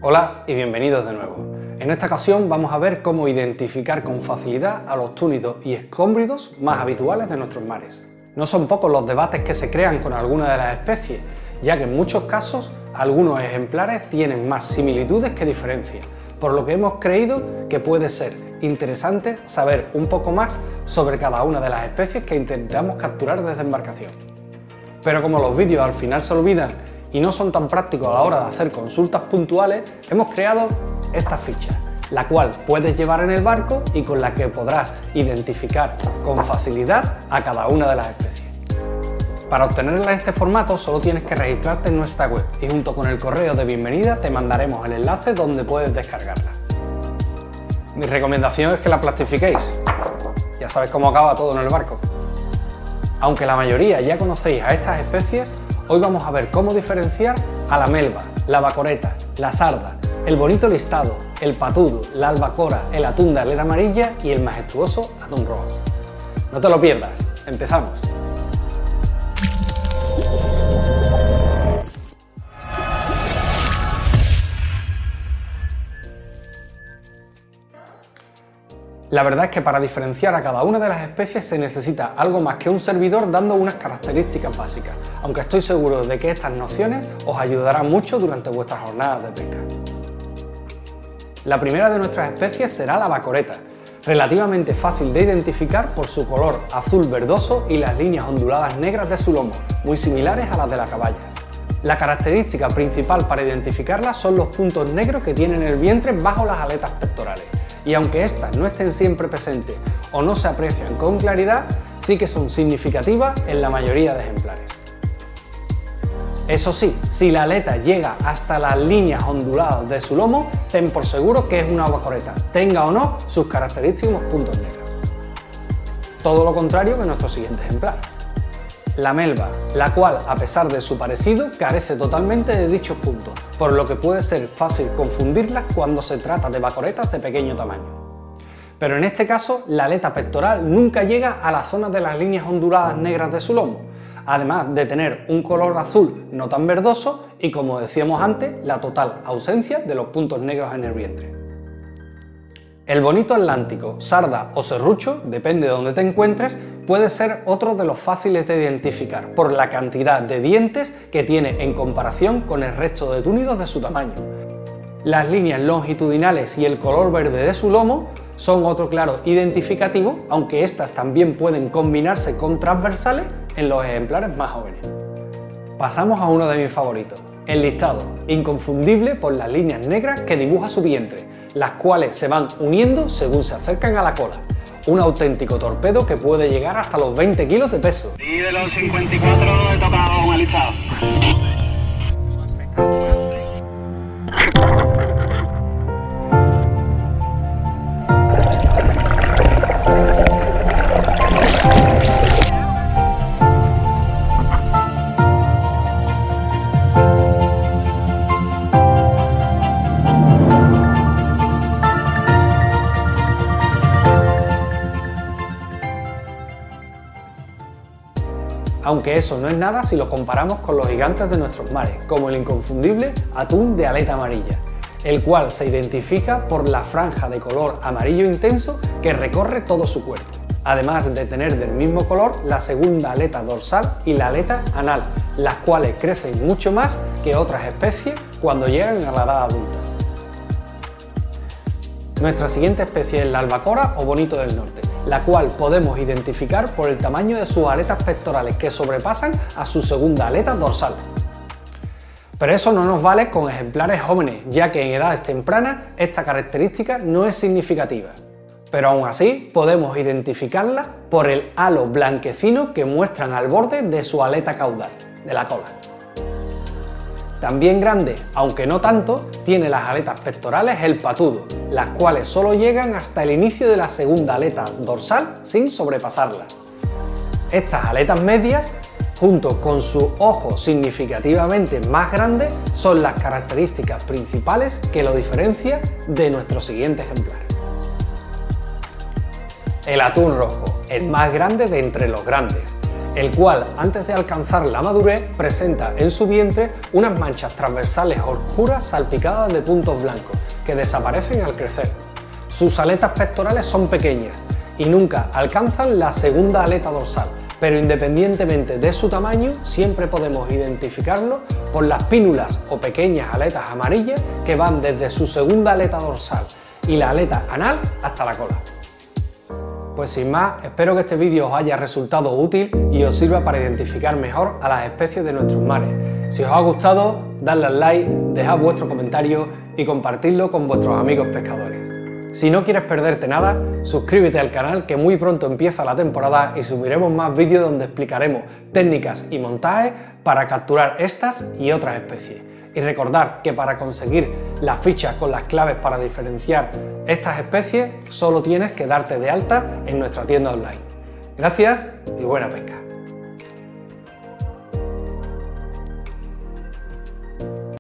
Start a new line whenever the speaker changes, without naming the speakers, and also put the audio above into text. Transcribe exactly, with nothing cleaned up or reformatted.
Hola y bienvenidos de nuevo. En esta ocasión vamos a ver cómo identificar con facilidad a los túnidos y escómbridos más habituales de nuestros mares. No son pocos los debates que se crean con alguna de las especies, ya que en muchos casos algunos ejemplares tienen más similitudes que diferencias, por lo que hemos creído que puede ser interesante saber un poco más sobre cada una de las especies que intentamos capturar desde embarcación. Pero como los vídeos al final se olvidan y no son tan prácticos a la hora de hacer consultas puntuales, hemos creado esta ficha, la cual puedes llevar en el barco y con la que podrás identificar con facilidad a cada una de las especies. Para obtenerla en este formato solo tienes que registrarte en nuestra web y junto con el correo de bienvenida te mandaremos el enlace donde puedes descargarla. Mi recomendación es que la plastifiquéis, ya sabes cómo acaba todo en el barco. Aunque la mayoría ya conocéis a estas especies, hoy vamos a ver cómo diferenciar a la melva, la bacoreta, la sarda, el bonito listado, el patudo, la albacora, el atún de aleta amarilla y el majestuoso atún rojo. No te lo pierdas, empezamos. La verdad es que para diferenciar a cada una de las especies se necesita algo más que un servidor dando unas características básicas, aunque estoy seguro de que estas nociones os ayudarán mucho durante vuestras jornadas de pesca. La primera de nuestras especies será la bacoreta, relativamente fácil de identificar por su color azul verdoso y las líneas onduladas negras de su lomo, muy similares a las de la caballa. La característica principal para identificarla son los puntos negros que tienen el vientre bajo las aletas pectorales. Y aunque estas no estén siempre presentes o no se aprecian con claridad, sí que son significativas en la mayoría de ejemplares. Eso sí, si la aleta llega hasta las líneas onduladas de su lomo, ten por seguro que es una bacoreta, tenga o no sus característicos puntos negros. Todo lo contrario que nuestro siguiente ejemplar. La melva, la cual, a pesar de su parecido, carece totalmente de dichos puntos, por lo que puede ser fácil confundirlas cuando se trata de bacoretas de pequeño tamaño. Pero en este caso, la aleta pectoral nunca llega a la zona de las líneas onduladas negras de su lomo, además de tener un color azul no tan verdoso y, como decíamos antes, la total ausencia de los puntos negros en el vientre. El bonito atlántico, sarda o serrucho, depende de donde te encuentres, puede ser otro de los fáciles de identificar por la cantidad de dientes que tiene en comparación con el resto de túnidos de su tamaño. Las líneas longitudinales y el color verde de su lomo son otro claro identificativo, aunque estas también pueden combinarse con transversales en los ejemplares más jóvenes. Pasamos a uno de mis favoritos, el listado, inconfundible por las líneas negras que dibuja su vientre, las cuales se van uniendo según se acercan a la cola. Un auténtico torpedo que puede llegar hasta los veinte kilos de peso.
Y de los cincuenta y cuatro he tocado un alistado.
Aunque eso no es nada si lo comparamos con los gigantes de nuestros mares, como el inconfundible atún de aleta amarilla, el cual se identifica por la franja de color amarillo intenso que recorre todo su cuerpo, además de tener del mismo color la segunda aleta dorsal y la aleta anal, las cuales crecen mucho más que otras especies cuando llegan a la edad adulta. Nuestra siguiente especie es la albacora o bonito del norte, la cual podemos identificar por el tamaño de sus aletas pectorales que sobrepasan a su segunda aleta dorsal. Pero eso no nos vale con ejemplares jóvenes, ya que en edades tempranas esta característica no es significativa. Pero aún así podemos identificarla por el halo blanquecino que muestran al borde de su aleta caudal, de la cola. También grande, aunque no tanto, tiene las aletas pectorales el patudo, las cuales solo llegan hasta el inicio de la segunda aleta dorsal sin sobrepasarla. Estas aletas medias, junto con su ojo significativamente más grande, son las características principales que lo diferencian de nuestro siguiente ejemplar. El atún rojo, el más grande de entre los grandes, el cual antes de alcanzar la madurez presenta en su vientre unas manchas transversales oscuras salpicadas de puntos blancos que desaparecen al crecer. Sus aletas pectorales son pequeñas y nunca alcanzan la segunda aleta dorsal, pero independientemente de su tamaño siempre podemos identificarlo por las pínulas o pequeñas aletas amarillas que van desde su segunda aleta dorsal y la aleta anal hasta la cola. Pues sin más, espero que este vídeo os haya resultado útil y os sirva para identificar mejor a las especies de nuestros mares. Si os ha gustado, dadle al like, dejad vuestro comentario y compartidlo con vuestros amigos pescadores. Si no quieres perderte nada, suscríbete al canal que muy pronto empieza la temporada y subiremos más vídeos donde explicaremos técnicas y montajes para capturar estas y otras especies. Y recordad que para conseguir las fichas con las claves para diferenciar estas especies, solo tienes que darte de alta en nuestra tienda online. Gracias y buena pesca.